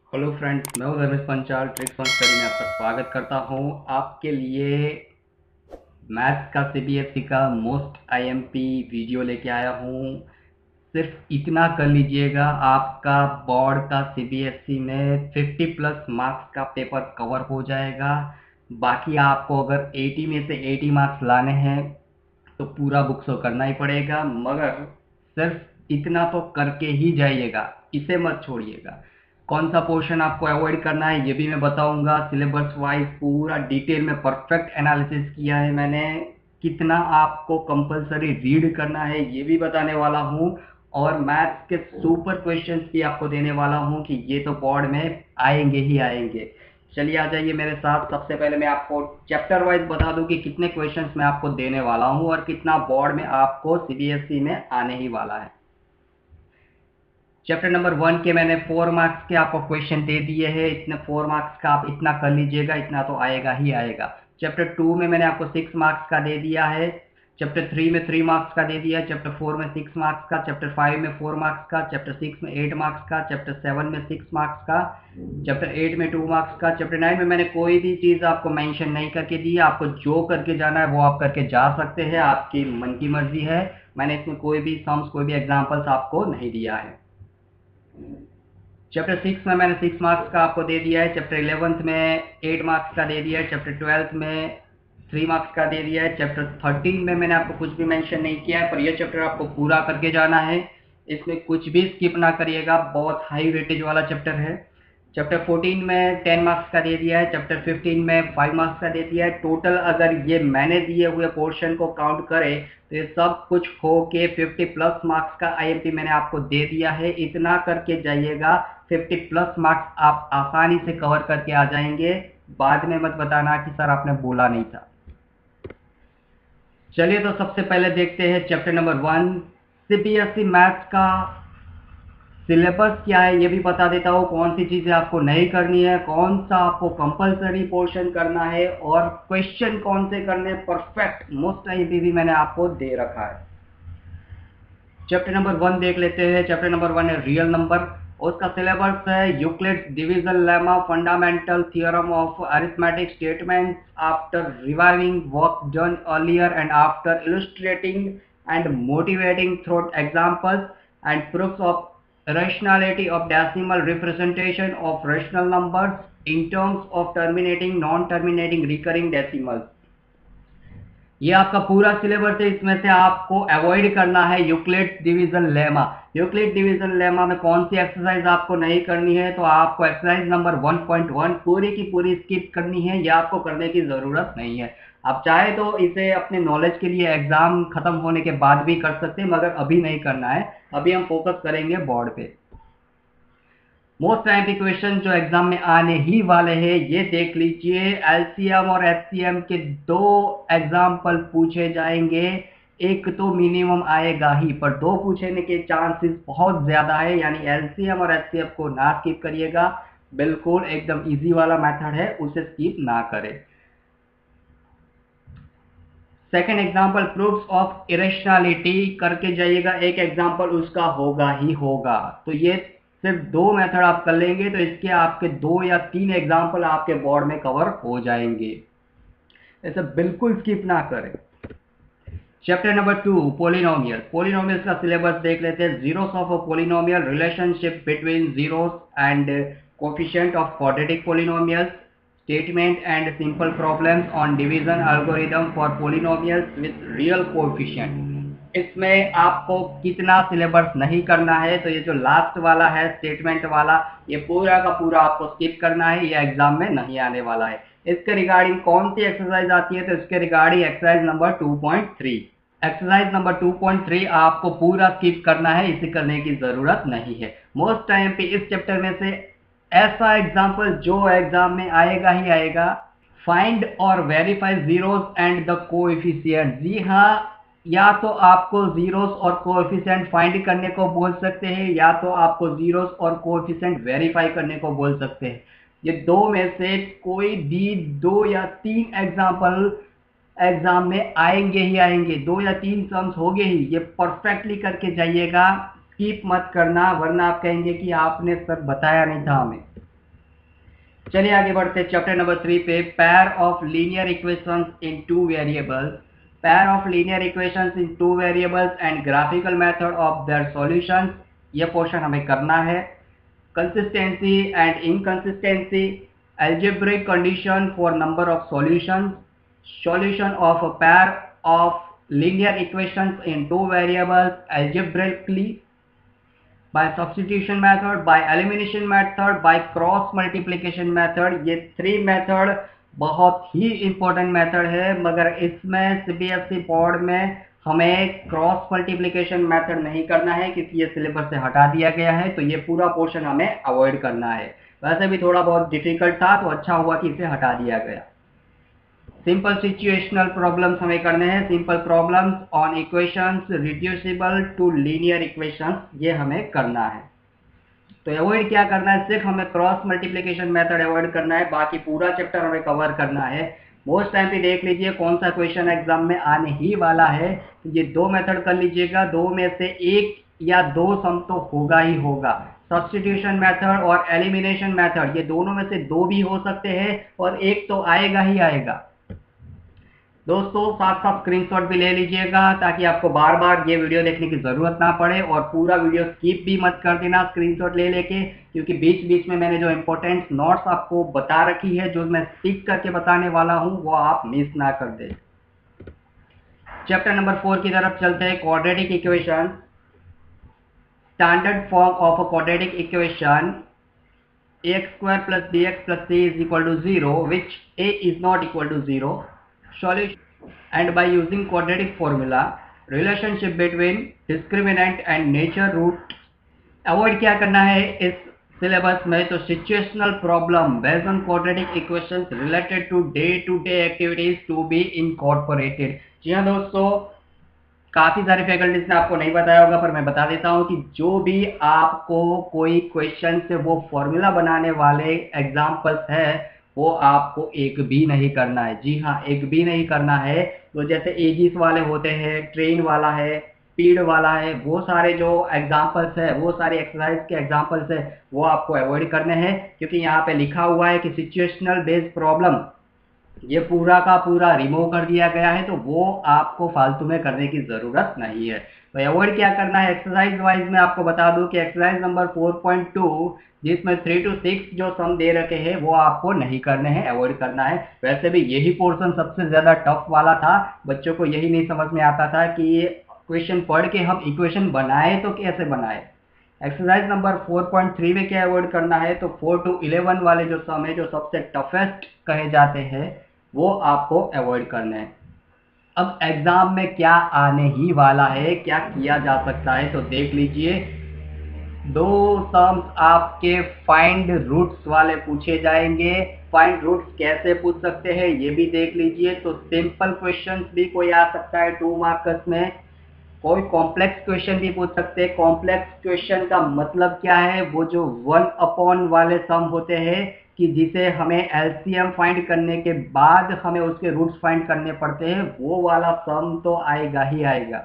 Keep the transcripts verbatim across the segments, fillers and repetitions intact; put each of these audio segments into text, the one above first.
Hello friends, मैं हूं Dharmesh Panchal. Tricks on study में आपका स्वागत करता हूं। आपके लिए मैथ्स का सीबीएसई का मोस्ट आईएमपी वीडियो लेके आया हूं। सिर्फ इतना कर लीजिएगा, आपका बोर्ड का सीबीएसई में पचास प्लस मार्क्स का पेपर कवर हो जाएगा। बाकी आपको अगर अस्सी में से अस्सी मार्क्स लाने हैं तो पूरा बुक शो करना ही पड़ेगा, मगर सिर्फ इतना तो करके ही जाइएगा, इसे मत छोड़िएगा। कौन सा पोर्शन आपको अवॉइड करना है ये भी मैं बताऊंगा। सिलेबस वाइज पूरा डिटेल में परफेक्ट एनालिसिस किया है मैंने। कितना आपको कंपलसरी रीड करना है ये भी बताने वाला हूँ, और मैथ्स के सुपर क्वेश्चंस भी आपको देने वाला हूँ कि ये तो बोर्ड में आएंगे ही आएंगे। चलिए आ जाइए मेरे साथ। सबसे पहले मैं आपको चैप्टर वाइज बता दूं कि कितने क्वेश्चंस मैं आपको देने वाला हूं और कितना बोर्ड में आपको सीबीएसई में आने ही वाला है। चैप्टर नंबर वन के मैंने फोर मार्क्स के आपको क्वेश्चन दे दिए हैं। इतने फोर मार्क्स का आप इतना कर लीजिएगा, इतना तो आएगा ही आएगा। चैप्टर टू में मैंने आपको सिक्स मार्क्स का दे दिया है। चैप्टर थ्री में थ्री मार्क्स का दे दिया है। चैप्टर फोर में सिक्स मार्क्स का। चैप्टर फाइव में फोर मार्क्स का। चैप्टर सिक्स में एट मार्क्स का। चैप्टर सेवन में सिक्स मार्क्स का। चैप्टर एट में टू मार्क्स का। चैप्टर नाइन में मैंने कोई भी चीज़ आपको मेंशन नहीं करके दी है। आपको जो करके जाना है वो आप करके जा सकते हैं, आपकी मन की मर्जी है। मैंने इसमें कोई भी सम्स कोई भी एग्जाम्पल्स आपको नहीं दिया है। चैप्टर सिक्स में मैंने सिक्स मार्क्स का आपको दे दिया है। चैप्टर इलेवंथ में एट मार्क्स का दे दिया है। चैप्टर ट्वेल्थ में थ्री मार्क्स का दे दिया है। चैप्टर थर्टीन में मैंने आपको कुछ भी मेंशन नहीं किया है, पर यह चैप्टर आपको पूरा करके जाना है। इसमें कुछ भी स्किप ना करिएगा, बहुत हाई वेटेज वाला चैप्टर है। चैप्टर फोर्टीन में टेन मार्क्स का दे दिया है। चैप्टर फिफ्टीन में फाइव मार्क्स का दे दिया है। टोटल अगर ये मैंने दिए हुए पोर्शन को काउंट करें तो ये सब कुछ हो के फिफ्टी प्लस मार्क्स का आईएमपी मैंने आपको दे दिया है। इतना करके जाइएगा, फिफ्टी प्लस मार्क्स आप आसानी से कवर करके आ जाएंगे। बाद में मत बताना कि सर आपने बोला नहीं था। चलिए तो सबसे पहले देखते हैं chapter number one. CBSE maths का सिलेबस क्या है ये भी बता देता हूँ। कौन सी चीज़ें आपको नहीं करनी है, कौन सा आपको कंपलसरी पोर्शन करना है, और क्वेश्चन कौन से करने परफेक्ट मोस्ट आईएमपी भी मैंने आपको दे रखा है। चैप्टर नंबर वन देख लेते हैं। चैप्टर नंबर वन है रियल नंबर। उसका सिलेबस है Euclid's division lemma, fundamental theorem of arithmetic statements after reviving work done earlier and after illustrating and motivating through examples and proofs of rationality of decimal representation of rational numbers in terms of terminating non-terminating recurring decimals। ये आपका पूरा syllabus है। इसमें से आपको avoid करना है Euclid division lemma. Euclid division lemma में कौन सी एक्सरसाइज आपको नहीं करनी है, तो आपको exercise number one point one पूरी की पूरी स्किप करनी है। ये आपको करने की जरूरत नहीं है। आप चाहे तो इसे अपने नॉलेज के लिए एग्जाम खत्म होने के बाद भी कर सकते हैं, मगर अभी नहीं करना है। अभी हम फोकस करेंगे बोर्ड पे। मोस्ट टाइम क्वेश्चन जो एग्जाम में आने ही वाले हैं ये देख लीजिए। एलसीएम और एचसीएम के दो एग्जाम्पल पूछे जाएंगे। एक तो मिनिमम आएगा ही, पर दो पूछने के चांसेस बहुत ज्यादा है, यानी एलसीएम और एचसीएम को ना स्किप करिएगा। बिल्कुल एकदम इजी वाला मेथड है, उसे स्किप ना करें। Second example proofs of irrationality करके जाइएगा। एक एग्जाम्पल उसका होगा ही होगा। तो ये सिर्फ दो मेथड आप कर लेंगे तो इसके आपके दो या तीन एग्जाम्पल आपके बोर्ड में कवर हो जाएंगे। ऐसे बिल्कुल स्किप ना करें। Chapter number two polynomial. Polynomials का सिलेबस देख लेते हैं। Zeros of a polynomial, relationship between zeros and coefficient of quadratic polynomials, statement and simple problems on division algorithm for polynomials with real coefficient। इसमें आपको कितना syllabus नहीं करना है, तो ये जो लास्ट वाला है स्टेटमेंट वाला, ये पूरा का पूरा आपको स्किप करना है, ये एग्जाम में नहीं आने वाला है। इसके रिगार्डिंग कौन सी एक्सरसाइज आती है, तो इसके regarding exercise number two point three. Exercise number two point three आपको पूरा स्किप करना है, इसे करने की जरूरत नहीं है। मोस्ट टाइम पे इस चैप्टर में से ऐसा एग्जाम्पल जो एग्जाम में आएगा ही आएगा, फाइंड और verify zeros and the coefficient. जी हाँ, या तो आपको जीरोस और कोएफिशिएंट फाइंड करने को बोल सकते हैं, या तो आपको जीरोस और कोएफिशिएंट वेरीफाई करने को बोल सकते हैं। ये दो में से कोई भी दो या तीन एग्जाम्पल एग्जाम में आएंगे ही आएंगे। दो या तीन सम्स होंगे ही। ये परफेक्टली करके जाइएगा, स्किप मत करना, वरना आप कहेंगे कि आपने सर बताया नहीं था हमें। चलिए आगे बढ़ते हैं चैप्टर नंबर थ्री पे, pair of linear equations in two variables, pair of linear equations in two variables and graphical method of their solutions, ये पोर्शन हमें करना है। Consistency and inconsistency, algebraic condition for number of solutions, solution of a pair of linear equations in two variables algebraically, by substitution method, by elimination method, by cross multiplication method। ये three method बहुत ही important method है, मगर इसमें CBSE board में हमें cross multiplication method नहीं करना है क्योंकि ये सिलेबस से हटा दिया गया है, तो ये पूरा पोर्शन हमें अवॉइड करना है। वैसे भी थोड़ा बहुत डिफिकल्ट था, तो अच्छा हुआ कि इसे हटा दिया गया। सिंपल सिचुएशनल प्रॉब्लम्स हमें करने हैं, simple problems on equations reducible to linear equations, ये हमें करना है। तो अवॉइड क्या करना है, सिर्फ हमें क्रॉस मल्टीप्लिकेशन मेथड अवॉइड करना है, बाकी पूरा चैप्टर हमें कवर करना है। मोस्ट टाइम पे देख लीजिए कौन सा क्वेश्चन एग्जाम में आने ही वाला है, ये दो मेथड कर लीजिएगा, दो में से एक या दो सम तो होगा ही होगा। सब्स्टिट्यूशन मेथड और एलिमिनेशन मेथड, ये दोनों में से दो भी हो सकते हैं और एक तो आएगा ही आएगा। दोस्तों साथ साथ स्क्रीनशॉट भी ले लीजिएगा ताकि आपको बार बार ये वीडियो देखने की ज़रूरत ना पड़े, और पूरा वीडियो स्किप भी मत कर देना स्क्रीनशॉट ले लेके, क्योंकि बीच बीच में मैंने जो इंपॉर्टेंट नोट्स आपको बता रखी है, जो मैं स्टिक करके बताने वाला हूँ, वो आप मिस ना कर दे। चैप्टर नंबर फोर की तरफ चलते हैं, quadratic equation. Standard form of a quadratic equation, ax square plus bx plus c is equal to zero, which a is not equal to zero. Solution, and by using quadratic formula, relationship between discriminant and nature root। Avoid क्या करना है इस syllabus में, तो situational problem based on quadratic equations related to day to day activities to be incorporated. जी हाँ दोस्तों, काफ़ी सारे फैकल्टीज ने आपको नहीं बताया होगा, पर मैं बता देता हूँ कि जो भी आपको कोई क्वेश्चन से वो फॉर्मूला बनाने वाले एग्जाम्पल्स है, वो आपको एक भी नहीं करना है। जी हाँ, एक भी नहीं करना है। तो जैसे एजिस वाले होते हैं, ट्रेन वाला है, स्पीड वाला है, वो सारे जो एग्जाम्पल्स है, वो सारे एक्सरसाइज के एग्जाम्पल्स है, वो आपको अवॉइड करने हैं, क्योंकि यहाँ पे लिखा हुआ है कि सिचुएशनल बेस्ड प्रॉब्लम, ये पूरा का पूरा रिमूव कर दिया गया है, तो वो आपको फालतू में करने की ज़रूरत नहीं है। तो अवॉइड क्या करना है, एक्सरसाइज वाइज में आपको बता दूं कि exercise number four point two, जिसमें थ्री टू सिक्स जो सम दे रखे हैं, वो आपको नहीं करने हैं, अवॉइड करना है। वैसे भी यही पोर्शन सबसे ज़्यादा टफ वाला था, बच्चों को यही नहीं समझ में आता था कि ये क्वेश्चन पढ़ के हम इक्वेशन बनाए तो कैसे बनाए। Exercise number four point three में क्या अवॉइड करना है, तो फोर टू इलेवन वाले जो सम है, जो सबसे टफेस्ट कहे जाते हैं, वो आपको अवॉइड करना है। अब एग्जाम में क्या आने ही वाला है, क्या किया जा सकता है, तो देख लीजिए। दो सम्स आपके फाइंड रूट्स वाले पूछे जाएंगे। फाइंड रूट्स कैसे पूछ सकते हैं ये भी देख लीजिए। तो सिंपल क्वेश्चंस भी कोई आ सकता है टू मार्कर्स में, कोई कॉम्प्लेक्स क्वेश्चन भी पूछ सकते हैं। कॉम्प्लेक्स क्वेश्चन का मतलब क्या है, वो जो वन अपॉन वाले सम होते हैं, कि जिसे हमें एलसीएम फाइंड करने के बाद हमें उसके रूट्स फाइंड करने पड़ते हैं, वो वाला सम तो आएगा ही आएगा।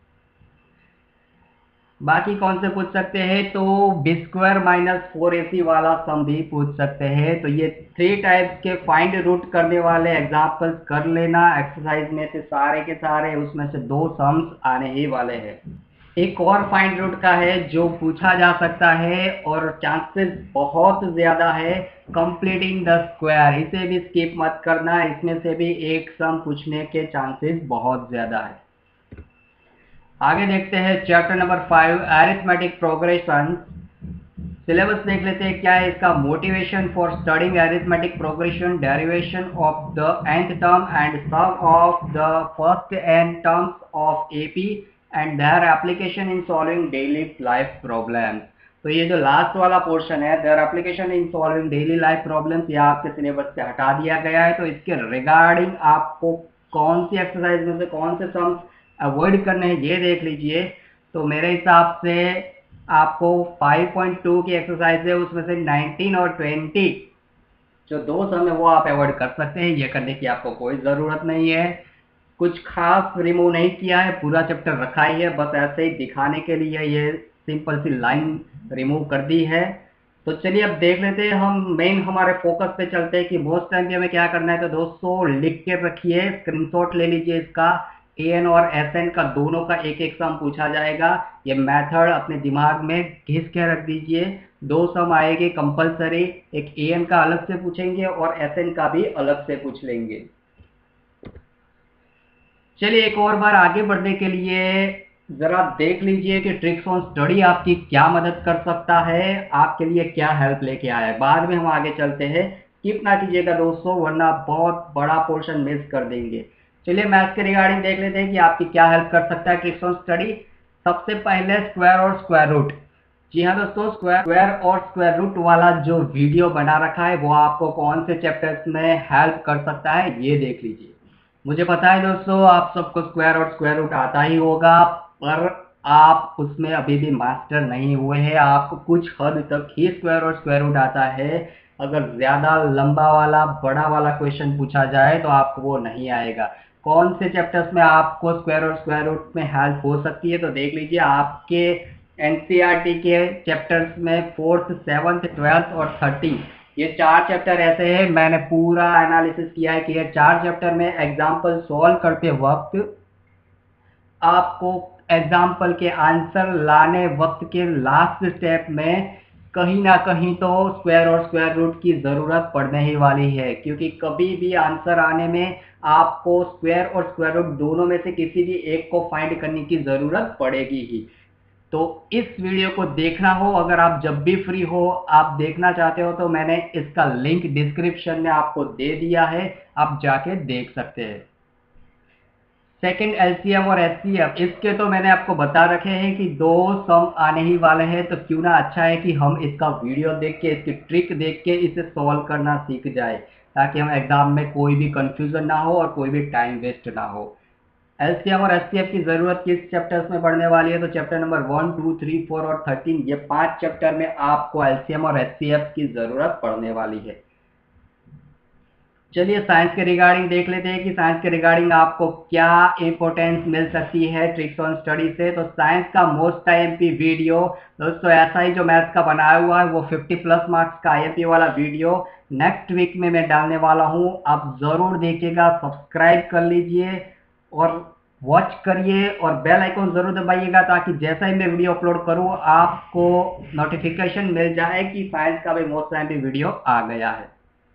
बाकी कौन से पूछ सकते हैं, तो B square minus four A C वाला सम भी पूछ सकते हैं। तो ये थ्री टाइप्स के फाइंड रूट करने वाले एग्जाम्पल्स कर लेना एक्सरसाइज में से सारे के सारे, उसमें से दो सम्स आने ही वाले हैं। एक और फाइंड रूट का है जो पूछा जा सकता है और चांसेस बहुत ज़्यादा है, कंप्लीटिंग द स्क्वायर। इसे भी स्किप मत करना, इसमें से भी एक सम पूछने के चांसेस बहुत ज़्यादा है। आगे देखते हैं chapter number five, arithmetic progression. Syllabus देख लेते हैं क्या है इसका। Motivation for studying arithmetic progression, derivation of the nth term and sum of the first n terms of AP and their application in solving daily life problems. तो ये जो last वाला पोर्शन है, their application in solving daily life problems, ये आपके syllabus से हटा दिया गया है। तो इसके रिगार्डिंग आपको कौन सी एक्सरसाइज में से कौन से सम्स अवॉइड करने हैं, ये देख लीजिए। तो मेरे हिसाब से आपको फाइव पॉइंट टू की एक्सरसाइज है, उसमें से नाइनटीन और ट्वेंटी जो दो सम है, वो आप अवॉइड कर सकते हैं। ये करने की आपको कोई ज़रूरत नहीं है, कुछ खास रिमूव नहीं किया है, पूरा चैप्टर रखा ही है, बस ऐसे ही दिखाने के लिए ये सिंपल सी लाइन रिमूव कर दी है। तो चलिए अब देख लेते हैं, हम मेन हमारे फोकस पे चलते हैं कि मोस्ट टाइम पे हमें क्या करना है। तो दोस्तों लिख के रखिए, स्क्रीनशॉट ले लीजिए इसका। ए एन और एस एन का दोनों का एक एक सम पूछा जाएगा। ये मेथड अपने दिमाग में घिस के रख दीजिए। दो सम आएंगे कंपलसरी, एक ए एन का अलग से पूछेंगे और एस एन का भी अलग से पूछ लेंगे। चलिए एक और बार आगे बढ़ने के लिए जरा देख लीजिए कि ट्रिक्स ऑन स्टडी आपकी क्या मदद कर सकता है, आपके लिए क्या हेल्प लेके आया है। बाद में हम आगे चलते हैं, स्किप ना कीजिएगा दोस्तों, वरना बहुत बड़ा पोर्शन मिस कर देंगे। चलिए मैथ्स के रिगार्डिंग देख लेते हैं कि आपकी क्या हेल्प कर सकता है ट्रिक्स ऑन स्टडी। सबसे पहले स्क्वायर और स्क्वायर रूट। जी हाँ दोस्तों, स्क्वायर स्क्वायर और स्क्वायर रूट वाला जो वीडियो बना रखा है वो आपको कौन से चैप्टर्स में हेल्प कर सकता है ये देख लीजिए। मुझे पता है दोस्तों आप सबको स्क्वायर और स्क्वायर रूट आता ही होगा, पर आप उसमें अभी भी मास्टर नहीं हुए हैं। आपको कुछ हद तक ही स्क्वायर और स्क्वायर रूट आता है। अगर ज़्यादा लंबा वाला बड़ा वाला क्वेश्चन पूछा जाए तो आपको वो नहीं आएगा। कौन से चैप्टर्स में आपको स्क्वायर और स्क्वायर रूट में हेल्प हो सकती है तो देख लीजिए। आपके N C E R T के चैप्टर्स में फोर्थ, सेवन्थ, ट्वेल्थ और थर्टीन, ये चार चैप्टर ऐसे हैं, मैंने पूरा एनालिसिस किया है कि ये चार चैप्टर में एग्जाम्पल सॉल्व करते वक्त आपको एग्जाम्पल के आंसर लाने वक्त के लास्ट स्टेप में कहीं ना कहीं तो स्क्वायर और स्क्वायर रूट की ज़रूरत पड़ने ही वाली है, क्योंकि कभी भी आंसर आने में आपको स्क्वायर और स्क्वायर रूट दोनों में से किसी भी एक को फाइंड करने की ज़रूरत पड़ेगी ही। तो इस वीडियो को देखना हो, अगर आप जब भी फ्री हो आप देखना चाहते हो तो मैंने इसका लिंक डिस्क्रिप्शन में आपको दे दिया है, आप जाके देख सकते हैं। सेकंड एल सी एम और एच सी एफ, इसके तो मैंने आपको बता रखे हैं कि दो सम आने ही वाले हैं, तो क्यों ना अच्छा है कि हम इसका वीडियो देख के, इसकी ट्रिक देख के इसे सॉल्व करना सीख जाए, ताकि हम एग्जाम में कोई भी कंफ्यूजन ना हो और कोई भी टाइम वेस्ट ना हो। एल सी एम और एच सी एफ की जरूरत किस चैप्टर्स में पढ़ने वाली है तो chapter number one, two, three, four और थर्टीन, ये पांच चैप्टर में आपको एल सी एम और एच सी एफ की जरूरत पड़ने वाली है। चलिए साइंस के रिगार्डिंग देख लेते हैं कि साइंस के रिगार्डिंग आपको क्या इंपॉर्टेंस मिल सकती है ट्रिक्स ऑन स्टडी से। तो साइंस का most I M P video दोस्तों ऐसा ही जो मैथ्स का बनाया हुआ है, वो फिफ्टी प्लस मार्क्स का आई एम पी वाला वीडियो नेक्स्ट वीक में मैं डालने वाला हूं, आप जरूर देखिएगा। सब्सक्राइब कर लीजिए और वॉच करिए और बेल आइकन जरूर दबाइएगा, ताकि जैसा ही मैं वीडियो अपलोड करूं आपको नोटिफिकेशन मिल जाए कि साइंस का भी most I M P video आ गया है।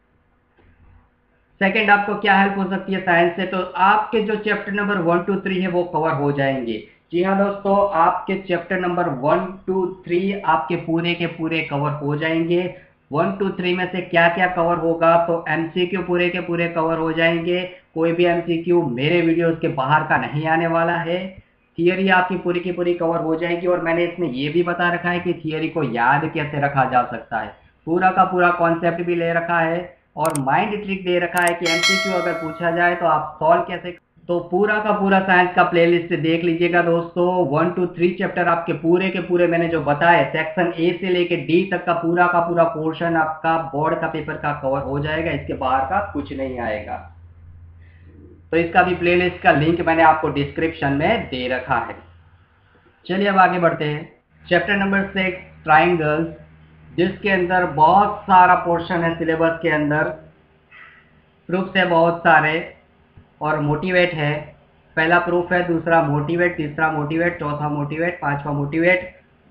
सेकंड, आपको क्या हेल्प हो सकती है साइंस से, तो आपके जो chapter number one two three है वो कवर हो जाएंगे। जी हाँ दोस्तों, आपके chapter number one two three आपके पूरे के पूरे कवर हो जाएंगे। वन टू थ्री में से क्या क्या कवर होगा तो एमसीक्यू पूरे के पूरे कवर हो जाएंगे। कोई भी एमसीक्यू मेरे वीडियोस के बाहर का नहीं आने वाला है। थियरी आपकी पूरी की पूरी कवर हो जाएगी, और मैंने इसमें ये भी बता रखा है कि थियरी को याद कैसे रखा जा सकता है। पूरा का पूरा कॉन्सेप्ट भी ले रखा है और माइंड ट्रिक दे रखा है कि एमसीक्यू अगर पूछा जाए तो आप सॉल्व कैसे। तो पूरा का पूरा साइंस का प्लेलिस्ट देख लीजिएगा दोस्तों। वन टू थ्री चैप्टर आपके पूरे के पूरे मैंने जो बताए, सेक्शन ए से लेके डी तक का पूरा का पूरा पोर्शन आपका बोर्ड का पेपर का कवर हो जाएगा, इसके बाहर का कुछ नहीं आएगा। तो इसका भी प्लेलिस्ट का लिंक मैंने आपको डिस्क्रिप्शन में दे रखा है। चलिए अब आगे बढ़ते हैं। चैप्टर नंबर सिक्स ट्राइंगल्स, जिसके अंदर बहुत सारा पोर्शन है सिलेबस के अंदर। प्रूफ्स है बहुत सारे और मोटिवेट है। पहला प्रूफ है, दूसरा मोटिवेट, तीसरा मोटिवेट, चौथा मोटिवेट, पांचवा मोटिवेट,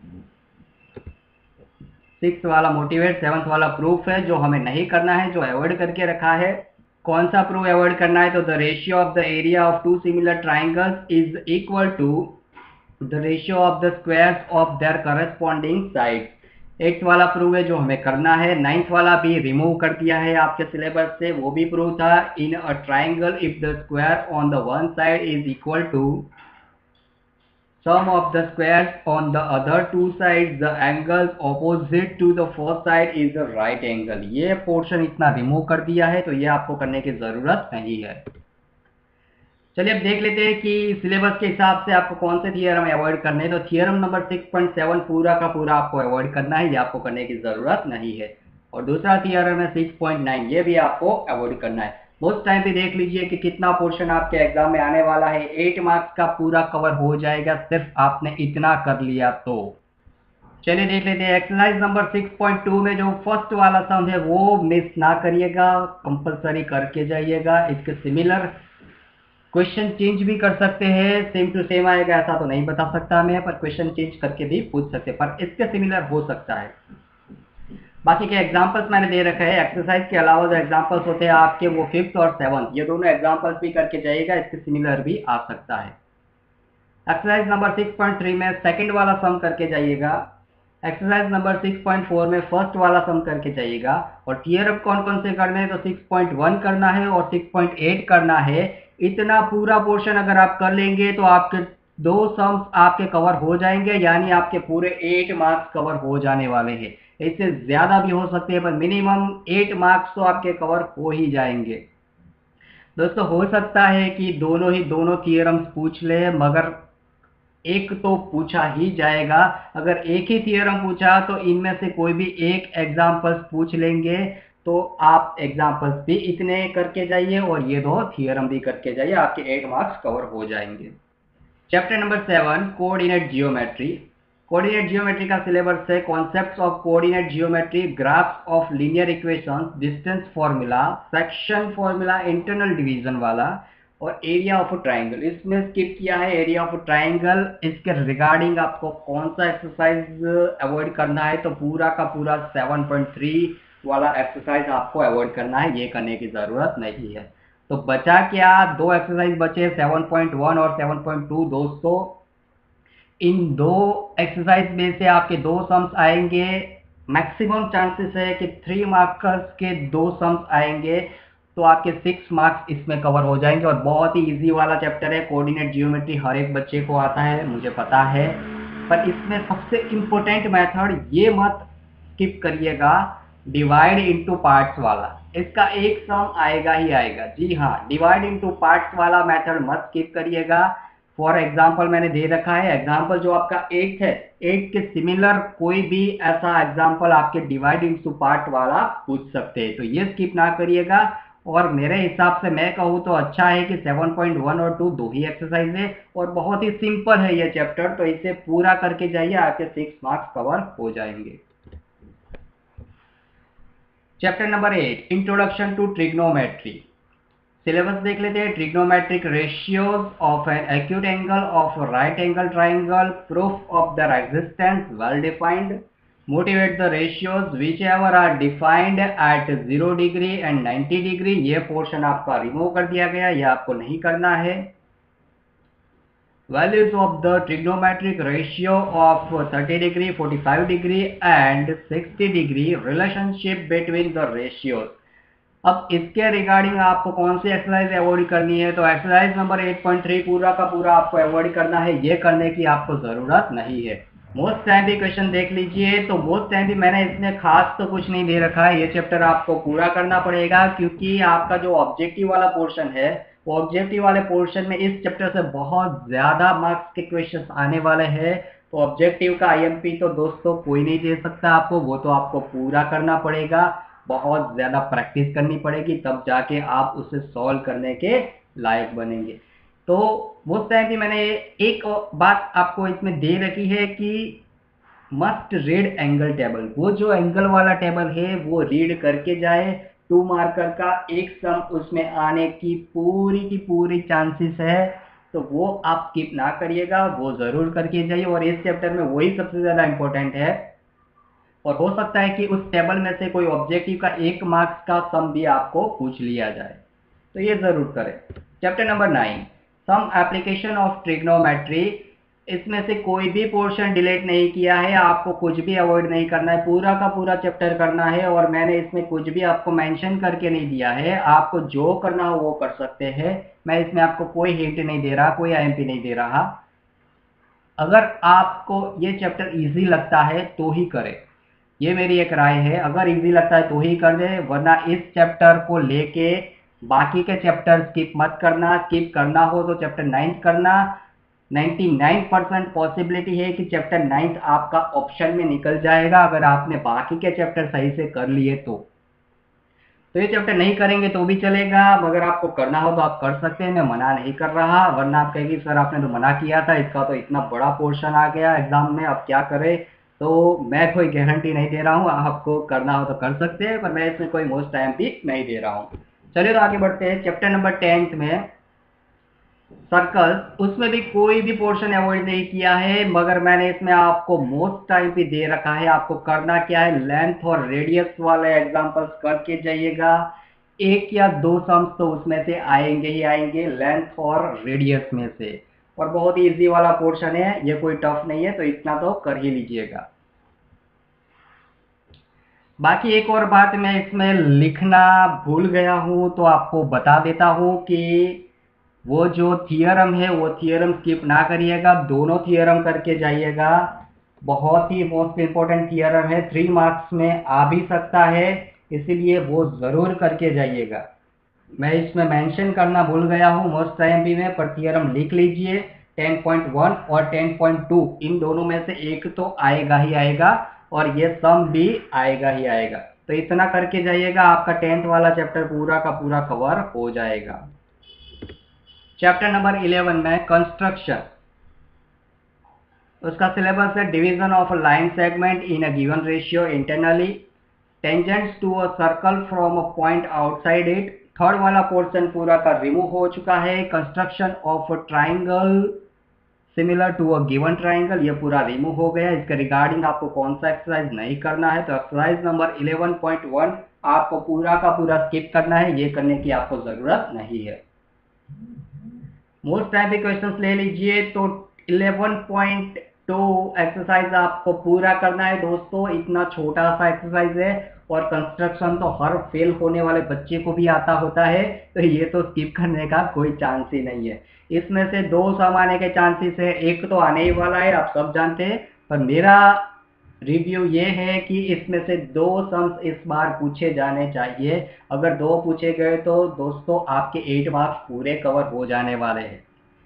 सिक्स वाला मोटिवेट, सेवंथ वाला प्रूफ है जो हमें नहीं करना है, जो अवॉइड करके रखा है। कौन सा प्रूफ अवॉइड करना है तो the ratio of the area of two similar triangles is equal to the ratio of the squares of their corresponding sides. Eighth वाला प्रूफ है जो हमें करना है। नाइन्थ वाला भी रिमूव कर दिया है आपके सिलेबस से, वो भी प्रूफ था। In a triangle if the square on the one side is equal to sum of the squares on the other two sides, the angles opposite to the first side is the right angle। ये portion इतना remove कर दिया है तो ये आपको करने की जरूरत नहीं है। चलिए अब देख लेते हैं कि सिलेबस के हिसाब से आपको कौन से थियरम अवॉइड करने हैं। तो theorem number six point seven पूरा का पूरा आपको अवॉइड करना है, ये आपको करने की जरूरत नहीं है। और दूसरा थियरम है सिक्स पॉइंट नाइन, ये भी आपको अवॉइड करना है। मोस्ट टाइम पे देख लीजिए कि कितना पोर्शन आपके एग्जाम में आने वाला है। एट मार्क्स का पूरा कवर हो जाएगा सिर्फ आपने इतना कर लिया तो। चलिए देख लेते हैं exercise number six point two में जो फर्स्ट वाला सम है वो मिस ना करिएगा, कंपलसरी करके जाइएगा। इसके सिमिलर क्वेश्चन चेंज भी कर सकते हैं, सेम टू सेम आएगा ऐसा तो नहीं बता सकता मैं, पर क्वेश्चन चेंज करके भी पूछ सकते हैं, पर इसके सिमिलर हो सकता है। बाकी के एग्जांपल्स मैंने दे रखे हैं। एक्सरसाइज के अलावा जो एग्जांपल्स होते हैं आपके वो फिफ्थ और सेवंथ, ये दोनों एग्जांपल्स भी करके जाइएगा, इसके सिमिलर भी आ सकता है। Exercise number six point three में सेकंड वाला सम करके जाइएगा। Exercise number six point four में फर्स्ट वाला सम करके जाइएगा। और थियरम कौन कौन से करने हैं, तो सिक्स पॉइंट वन करना है और सिक्स पॉइंट एट करना है। इतना पूरा पोर्शन अगर आप कर लेंगे तो आपके दो सम्स आपके कवर हो जाएंगे, यानी आपके पूरे एट मार्क्स कवर हो जाने वाले हैं। इससे ज्यादा भी हो सकते हैं, पर मिनिमम एट मार्क्स तो आपके कवर हो ही जाएंगे। दोस्तों हो सकता है कि दोनों ही दोनों थियरम्स पूछ ले, मगर एक तो पूछा ही जाएगा। अगर एक ही थियरम पूछा तो इनमें से कोई भी एक एग्जाम्पल्स पूछ लेंगे, तो आप एग्जाम्पल्स भी इतने करके जाइए और ये दो थियरम भी करके जाइए, आपके एट मार्क्स कवर हो जाएंगे। Chapter number seven, coordinate geometry. Coordinate geometry का सिलेबस है concepts of coordinate geometry, graphs of linear equations, distance formula, section formula, internal division वाला और एरिया ऑफ ट्राइंगल। इसमें स्किप किया है एरिया ऑफ ट्राइंगल। इसके रिगार्डिंग आपको कौन सा एक्सरसाइज अवॉइड करना है, तो पूरा का पूरा सेवन पॉइंट थ्री वाला एक्सरसाइज आपको अवॉइड करना है, ये करने की जरूरत नहीं है। तो बचा क्या, दो एक्सरसाइज बचे, सेवन पॉइंट वन और सेवन पॉइंट टू। दोस्तों इन दो एक्सरसाइज में से आपके दो सम्स आएंगे, मैक्सिमम चांसेस है कि थ्री मार्कर्स के दो सम्स आएंगे, तो आपके सिक्स मार्क्स इसमें कवर हो जाएंगे। और बहुत ही इजी वाला चैप्टर है, कोऑर्डिनेट जियोमेट्री हर एक बच्चे को आता है, मुझे पता है, पर इसमें सबसे इंपॉर्टेंट मेथड ये मत स्किप करिएगा, डिवाइड इनटू पार्ट्स वाला। इसका एक सम आएगा ही आएगा, जी हाँ, डिवाइड इनटू पार्ट्स वाला मेथड मत स्किप करिएगा। फॉर एग्जाम्पल मैंने दे रखा है, एग्जाम्पल जो आपका एट है, एट के सिमिलर कोई भी ऐसा एग्जाम्पल आपके डिवाइड इनटू पार्ट वाला पूछ सकते हैं, तो ये स्किप ना करिएगा। और मेरे हिसाब से मैं कहूँ तो अच्छा है कि सेवन पॉइंट वन और टू दो ही एक्सरसाइज है और बहुत ही सिंपल है ये चैप्टर, तो इसे पूरा करके जाइए, आपके सिक्स मार्क्स कवर हो जाएंगे। Chapter number eight, introduction to trigonometry. Syllabus देख लेते हैं। Trigonometric ratios of an acute angle of right angle triangle, proof of their existence well defined, motivate the ratios whichever are defined at zero degree and ninety degree। ये portion आपका remove कर दिया गया, ये आपको नहीं करना है। values of the trigonometric ratio of thirty degree, forty-five degree and sixty degree, relationship between the ratios। अब इसके रिगार्डिंग आपको कौन सी एक्सरसाइज अवॉइड करनी है, तो exercise number eight point three पूरा का पूरा आपको अवॉइड करना है, ये करने की आपको जरूरत नहीं है। मोस्ट टाइम भी क्वेश्चन देख लीजिए, तो मोस्ट टाइम भी मैंने इसमें खास तो कुछ नहीं दे रखा है, ये चैप्टर आपको पूरा करना पड़ेगा, क्योंकि आपका जो ऑब्जेक्टिव वाला पोर्शन है, वो ऑब्जेक्टिव वाले पोर्शन में इस चैप्टर से बहुत ज्यादा मार्क्स के क्वेश्चन आने वाले हैं। तो ऑब्जेक्टिव का आईएमपी तो दोस्तों कोई नहीं दे सकता आपको, वो तो आपको पूरा करना पड़ेगा, बहुत ज्यादा प्रैक्टिस करनी पड़ेगी, तब जाके आप उसे सॉल्व करने के लायक बनेंगे। तो वो टाइम भी मैंने एक बात आपको इसमें दे रखी है कि मस्ट रीड एंगल टेबल। वो जो एंगल वाला टेबल है वो रीड करके जाए, टू मार्कर का एक सम उसमें आने की पूरी की पूरी चांसेस है, तो वो आप स्किप ना करिएगा, वो जरूर करके जाइए। और इस चैप्टर में वही सबसे ज्यादा इंपॉर्टेंट है, और हो सकता है कि उस टेबल में से कोई ऑब्जेक्टिव का एक मार्क्स का सम भी आपको पूछ लिया जाए, तो ये जरूर करें। Chapter number nine, some application of trigonometry. इसमें से कोई भी पोर्शन डिलीट नहीं किया है, आपको कुछ भी अवॉइड नहीं करना है, पूरा का पूरा चैप्टर करना है। और मैंने इसमें कुछ भी आपको मेंशन करके नहीं दिया है, आपको जो करना हो वो कर सकते हैं। मैं इसमें आपको कोई हिंट नहीं दे रहा, कोई आईएमपी नहीं दे रहा। अगर आपको ये चैप्टर इजी लगता है तो ही करें, ये मेरी एक राय है। अगर इजी लगता है तो ही कर दे, वरना इस चैप्टर को लेके बाकी के चैप्टर स्किप मत करना। स्किप करना हो तो चैप्टर नाइन्थ करना। निन्यानवे परसेंट पॉसिबिलिटी है कि चैप्टर नाइन्थ आपका ऑप्शन में निकल जाएगा, अगर आपने बाकी के चैप्टर सही से कर लिए तो। तो ये चैप्टर नहीं करेंगे तो भी चलेगा, मगर आपको करना हो तो आप कर सकते हैं, मैं मना नहीं कर रहा। वरना आप कहेंगे सर आपने तो मना किया था, इसका तो इतना बड़ा पोर्शन आ गया एग्जाम में, अब क्या करें। तो मैं कोई गारंटी नहीं दे रहा हूँ, आपको करना हो तो कर सकते हैं, पर मैं इसमें कोई मोस्ट टाइम भी नहीं दे रहा हूँ। चलिए तो आगे बढ़ते हैं। चैप्टर नंबर टेंथ में सर्कल्स, उसमें भी कोई भी पोर्शन अवॉइड नहीं किया है, मगर मैंने इसमें आपको मोस्ट टाइम भी दे रखा है। आपको करना क्या है, लेंथ और रेडियस वाले एग्जांपल्स करके जाइएगा। एक या दो सम्स तो उसमें से आएंगे ही आएंगे, लेंथ और रेडियस में से, और बहुत ही इजी वाला पोर्शन है, ये कोई टफ नहीं है, तो इतना तो कर ही लीजिएगा। बाकी एक और बात मैं इसमें लिखना भूल गया हूं, तो आपको बता देता हूं कि वो जो थियरम है वो थियरम स्किप ना करिएगा, दोनों थियरम करके जाइएगा। बहुत ही मोस्ट इंपॉर्टेंट थियरम है, थ्री मार्क्स में आ भी सकता है, इसीलिए वो जरूर करके जाइएगा। मैं इसमें मेंशन करना भूल गया हूँ मोस्ट आईएमपी में, पर थियरम लिख लीजिए। टेन पॉइंट वन और टेन पॉइंट टू इन दोनों में से एक तो आएगा ही आएगा, और ये सम भी आएगा ही आएगा। तो इतना करके जाइएगा, आपका टेंथ वाला चैप्टर पूरा का पूरा कवर हो जाएगा। चैप्टर नंबर इलेवन में कंस्ट्रक्शन, उसका सिलेबस है division of a line segment in a given ratio internally, tangents to a circle from a point outside it. Third वाला पोर्शन पूरा का रिमूव हो चुका है। Construction of a triangle similar to a given triangle, ये पूरा remove हो गया। इसके रिगार्डिंग आपको कौन सा एक्सरसाइज नहीं करना है, तो exercise number eleven point one आपको पूरा का पूरा स्किप करना है, ये करने की आपको जरूरत नहीं है। मोस्ट टाइप के क्वेश्चंस ले लीजिए, तो इलेवन पॉइंट टू एक्सरसाइज आपको पूरा करना है दोस्तों। इतना छोटा सा एक्सरसाइज है, और कंस्ट्रक्शन तो हर फेल होने वाले बच्चे को भी आता होता है, तो ये तो स्किप करने का कोई चांस ही नहीं है। इसमें से दो सम आने के चांसेस है, एक तो आने ही वाला है, आप सब जानते हैं, पर मेरा रिव्यू ये है कि इसमें से दो सम्स इस बार पूछे जाने चाहिए। अगर दो पूछे गए तो दोस्तों आपके एट मार्क्स पूरे कवर हो जाने वाले हैं।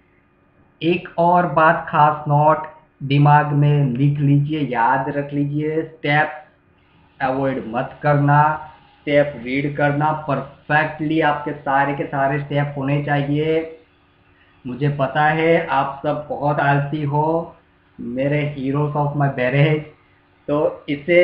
एक और बात खास नोट दिमाग में लिख लीजिए, याद रख लीजिए, स्टेप अवॉइड मत करना, स्टेप रीड करना परफेक्टली, आपके सारे के सारे स्टेप होने चाहिए। मुझे पता है आप सब बहुत आलसी हो, मेरे हीरोज ऑफ माय बैरेज, तो इसे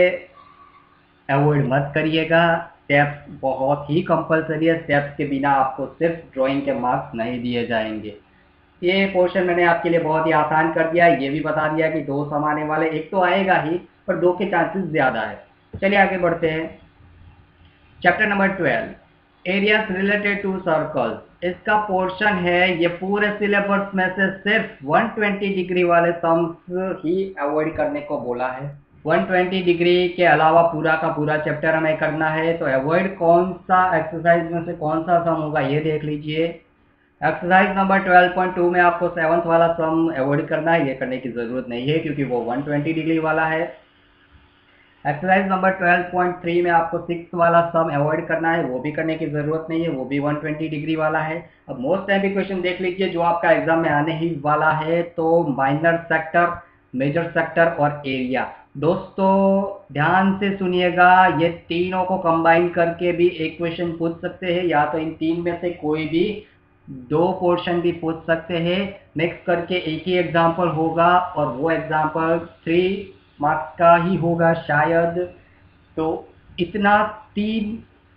अवॉइड मत करिएगा। स्टेप्स बहुत ही कंपलसरी है, स्टेप्स के बिना आपको सिर्फ ड्राइंग के मार्क्स नहीं दिए जाएंगे। ये पोर्शन मैंने आपके लिए बहुत ही आसान कर दिया, ये भी बता दिया कि दो सम आने वाले, एक तो आएगा ही, पर दो के चांसेस ज़्यादा है। चलिए आगे बढ़ते हैं। Chapter number twelve areas related to circles, इसका पोर्शन है, ये पूरे सिलेबस में से सिर्फ वन ट्वेंटी डिग्री वाले सम्स ही अवॉइड करने को बोला है। वन ट्वेंटी डिग्री के अलावा पूरा का पूरा चैप्टर हमें करना है, तो अवॉइड कौन सा एक्सरसाइज में से कौन सा सम होगा ये देख लीजिए। Exercise number twelve point two में आपको सेवंथ वाला सम अवॉइड करना है, ये करने की जरूरत नहीं है क्योंकि वो वन ट्वेंटी डिग्री वाला है। Exercise number twelve point three में आपको सिक्स वाला सम अवॉइड करना है, वो भी करने की जरूरत नहीं है, वो भी वन ट्वेंटी डिग्री वाला है। अब मोस्ट टाइम भी क्वेश्चन देख लीजिए जो आपका एग्जाम में आने ही वाला है, तो माइनर सेक्टर, मेजर सेक्टर और एरिया। दोस्तों ध्यान से सुनिएगा, ये तीनों को कंबाइन करके भी एक क्वेश्चन पूछ सकते हैं, या तो इन तीन में से कोई भी दो पोर्शन भी पूछ सकते हैं। मिक्स करके एक ही एग्जाम्पल होगा, और वो एग्जाम्पल थ्री मार्क्स का ही होगा शायद। तो इतना तीन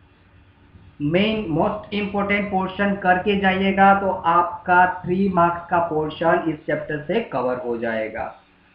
मेन मोस्ट इंपोर्टेंट पोर्शन करके जाइएगा, तो आपका थ्री मार्क्स का पोर्शन इस चैप्टर से कवर हो जाएगा।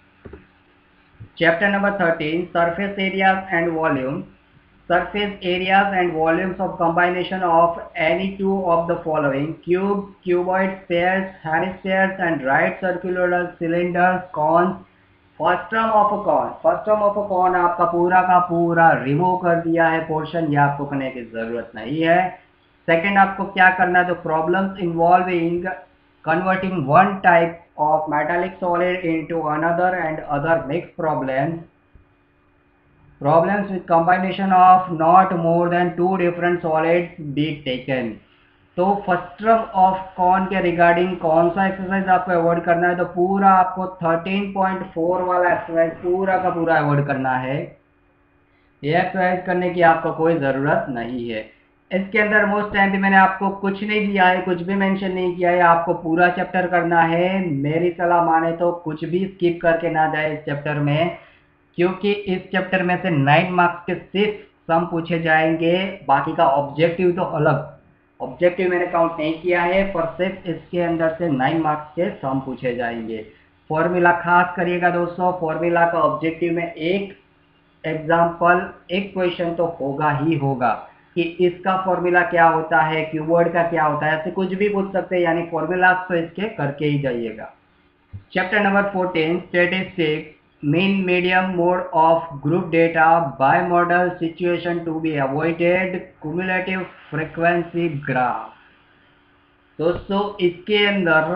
Chapter number thirteen surface areas and volume, surface areas and volumes of combination of any two of the following: cube, cuboid, spheres, hemispheres and right circular cylinders, cones। First term of a cone, first term of a cone आपका पूरा का पूरा remove कर दिया है portion, ये आपको करने की जरूरत नहीं है। सेकंड आपको क्या करना है, तो problems involving converting one type of metallic solid into another and other mixed problems, problems with combination of not more than two different solids be taken। तो फर्स्ट टर्म ऑफ कॉन के regarding कौन सा exercise आपको avoid करना है, तो पूरा आपको थर्टीन पॉइंट फोर वाला एक्सरसाइज पूरा का पूरा अवॉइड करना है। ये एक्सरसाइज करने की आपको कोई ज़रूरत नहीं है। इसके अंदर मोस्ट टाइम भी मैंने आपको कुछ नहीं दिया है, कुछ भी मेंशन नहीं किया है, आपको पूरा चैप्टर करना है। मेरी सलाह माने तो कुछ भी स्किप करके ना जाए इस चैप्टर में, क्योंकि इस चैप्टर में से नाइन मार्क्स के सिर्फ सम पूछे जाएंगे, बाकी का ऑब्जेक्टिव तो अलग, ऑब्जेक्टिव मैंने काउंट नहीं किया है, पर सिर्फ इसके अंदर से नाइन मार्क्स के सम पूछे जाएंगे। फॉर्मूला खास करिएगा दोस्तों, फॉर्मूला का ऑब्जेक्टिव में एक एग्जाम्पल, एक क्वेश्चन तो होगा ही होगा कि इसका फॉर्मूला क्या होता है, कीवर्ड का क्या होता है, ऐसे कुछ भी पूछ सकते हैं, यानी फॉर्मूला तो इसके करके ही जाइएगा। Chapter number fourteen, statistics, mean medium mode of group data bimodal situation to be avoided, cumulative frequency graph। दोस्तों इसके अंदर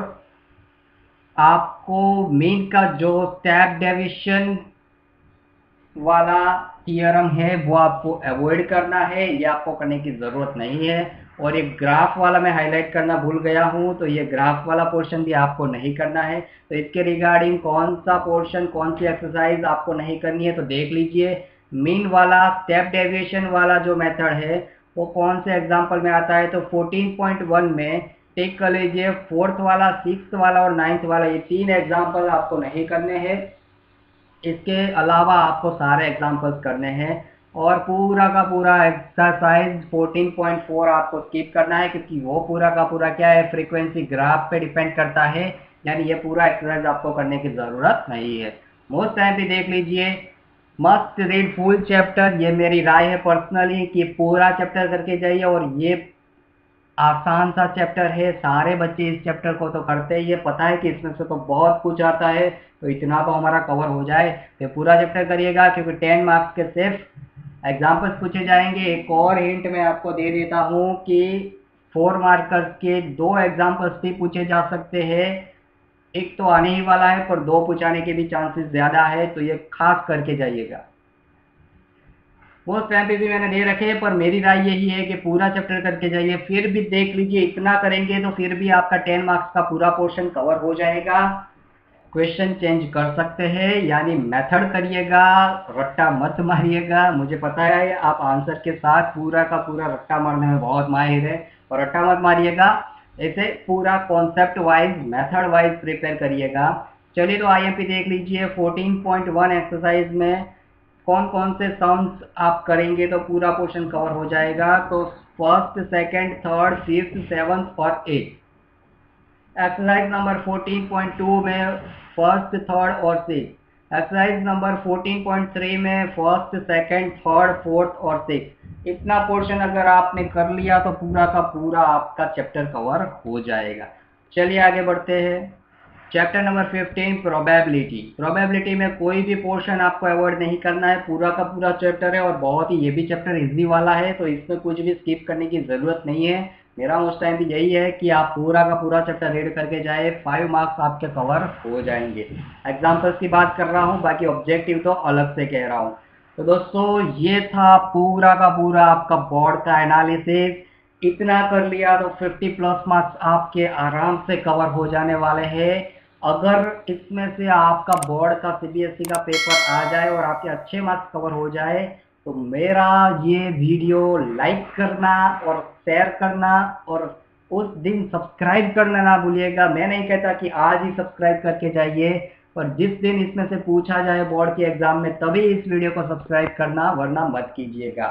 आपको मीन का जो स्टेप डेविएशन वाला थियरम है वो आपको अवॉइड करना है, ये आपको करने की ज़रूरत नहीं है। और ये ग्राफ वाला मैं हाईलाइट करना भूल गया हूँ, तो ये ग्राफ वाला पोर्शन भी आपको नहीं करना है। तो इसके रिगार्डिंग कौन सा पोर्शन, कौन सी एक्सरसाइज आपको नहीं करनी है तो देख लीजिए। मीन वाला स्टेप डेविएशन वाला जो मेथड है वो कौन से एग्जाम्पल में आता है, तो फोर्टीन पॉइंट वन में टेक कर लीजिए, फोर्थ वाला, सिक्स वाला और नाइन्थ वाला, ये तीन एग्जाम्पल आपको नहीं करने हैं। इसके अलावा आपको सारे एग्जाम्पल्स करने हैं और पूरा का पूरा एक्सरसाइज फोर्टीन पॉइंट फोर आपको स्किप करना है, क्योंकि वो पूरा का पूरा क्या है, फ्रीक्वेंसी ग्राफ पे डिपेंड करता है, यानी ये पूरा एक्सरसाइज आपको करने की ज़रूरत नहीं है। मोस्ट टाइम भी देख लीजिए, मस्ट रीड फुल चैप्टर, ये मेरी राय है पर्सनली कि पूरा चैप्टर करके जाइए। और ये आसान सा चैप्टर है, सारे बच्चे इस चैप्टर को तो करते ही है, पता है कि इसमें से तो बहुत कुछ आता है, तो इतना तो हमारा कवर हो जाए तो पूरा चैप्टर करिएगा, क्योंकि टेन मार्क्स के सिर्फ एग्जाम्पल्स पूछे जाएंगे। एक और हिंट मैं आपको दे देता हूँ कि फोर मार्कर्स के दो एग्जाम्पल्स भी पूछे जा सकते हैं, एक तो आने ही वाला है पर दो पूछाने के भी चांसेस ज़्यादा है, तो ये खास करके जाइएगा। मोस्ट टाइम पे भी मैंने दे रखे हैं, पर मेरी राय यही है कि पूरा चैप्टर करके जाइए। फिर भी देख लीजिए, इतना करेंगे तो फिर भी आपका टेन मार्क्स का पूरा पोर्शन कवर हो जाएगा। क्वेश्चन चेंज कर सकते हैं, यानी मेथड करिएगा, रट्टा मत मारिएगा। मुझे पता है आप आंसर के साथ पूरा का पूरा रट्टा मारने में बहुत माहिर है, और रट्टा मत मारिएगा, ऐसे पूरा concept wise, method wise prepare करिएगा। चलिए तो आईएमपी देख लीजिए, फोर्टीन पॉइंट वन एक्सरसाइज में कौन कौन से सम्स आप करेंगे तो पूरा पोर्शन कवर हो जाएगा। तो first, second, third, fifth, seventh और eight. Exercise number fourteen point two में फर्स्ट, थर्ड और six. Exercise number fourteen point three में फर्स्ट, सेकंड, थर्ड, फोर्थ और सिक्स। इतना पोर्शन अगर आपने कर लिया तो पूरा का पूरा आपका चैप्टर कवर हो जाएगा। चलिए आगे बढ़ते हैं। Chapter number fifteen, probability. Probability में कोई भी पोर्शन आपको अवॉइड नहीं करना है, पूरा का पूरा चैप्टर है और बहुत ही, ये भी चैप्टर इजी वाला है, तो इसमें कुछ भी स्किप करने की ज़रूरत नहीं है। मेरा उस टाइम भी यही है कि आप पूरा का पूरा चैप्टर रीड करके जाए, फाइव मार्क्स आपके कवर हो जाएंगे। एग्जाम्पल्स की बात कर रहा हूँ, बाकी ऑब्जेक्टिव तो अलग से कह रहा हूँ। तो दोस्तों ये था पूरा का पूरा आपका बोर्ड का एनालिसिस। इतना कर लिया तो फिफ्टी प्लस मार्क्स आपके आराम से कवर हो जाने वाले हैं। अगर इसमें से आपका बोर्ड का सीबीएसई का पेपर आ जाए और आपके अच्छे मार्क्स कवर हो जाए, तो मेरा ये वीडियो लाइक करना और शेयर करना और उस दिन सब्सक्राइब करना ना भूलिएगा। मैं नहीं कहता कि आज ही सब्सक्राइब करके जाइए, पर जिस दिन इसमें से पूछा जाए बोर्ड के एग्जाम में तभी इस वीडियो को सब्सक्राइब करना, वरना मत कीजिएगा।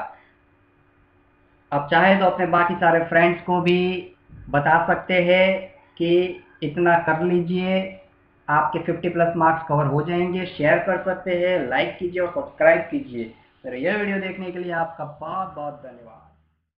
अब चाहे तो अपने बाकी सारे फ्रेंड्स को भी बता सकते हैं कि इतना कर लीजिए, आपके फिफ्टी प्लस मार्क्स कवर हो जाएंगे। शेयर कर सकते हैं, लाइक कीजिए और सब्सक्राइब कीजिए। मेरा यह वीडियो देखने के लिए आपका बहुत बहुत धन्यवाद।